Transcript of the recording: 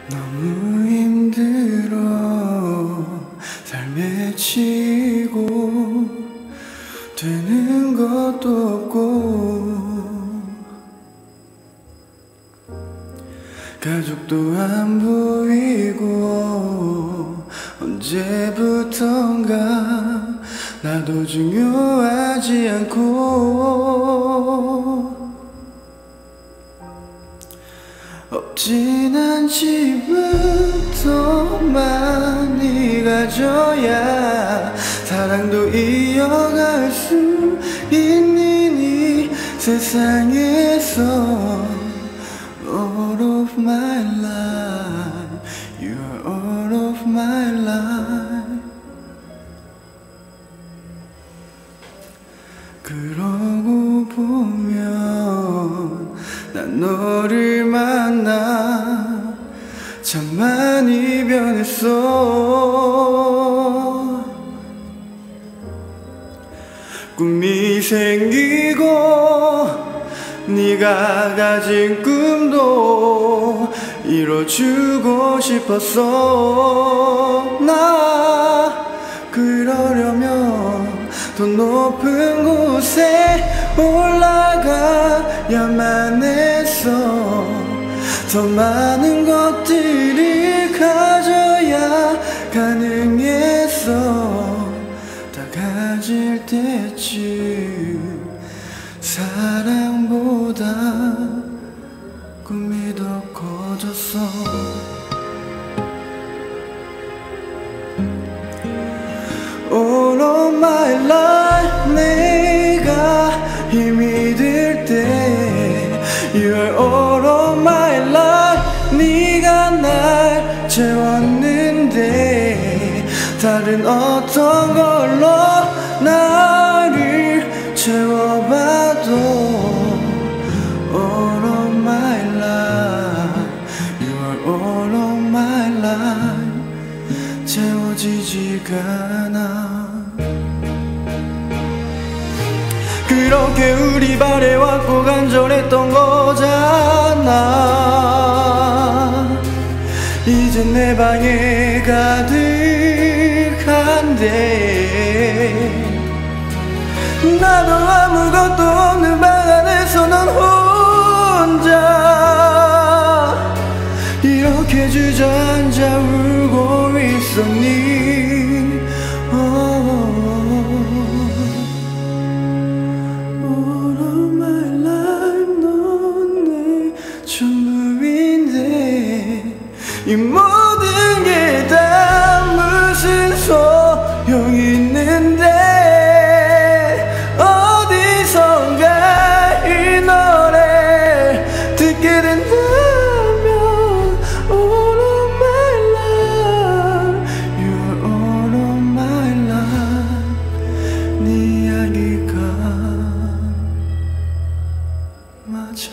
너무 힘들어 삶에 치고 되는 것도 없고 가족도 안 보이고 언제부턴가 나도 중요하지 않고 없진한 집은 더 많이 가져야 사랑도 이어갈 수 있는 이 세상에서 All of my life, you are all of my life. 그러고 보면 난 너를 만나 참 많이 변했어. 꿈이 생기고 네가 가진 꿈도 이뤄주고 싶었어. 나 그러려면 더 높은 곳에 올라가야만 했어. 더 많은 것들을 가져야 가능했어. 다 가질 때쯤 사랑보다 꿈이 더 커졌어. All of my life 내가 힘이 들 때 You are all of my life 네가 날 채웠는데 다른 어떤 걸로 나를 채워봐도 All of my life You are all of my life 채워지지가 않아. 그렇게 우리 바래왔고 간절했던 거잖아. 이젠 내 방에 가득한데 나도 아무것도 없는 방 안에서 넌 혼자 이렇게 주저앉아 울고 있었니. All of my life 넌 내 전부인데 이 모든 게 다 무슨 소용이 있는데 어디선가 이 노래 듣게 된다면 All of my life You are all of my life 네 이야기가 맞아.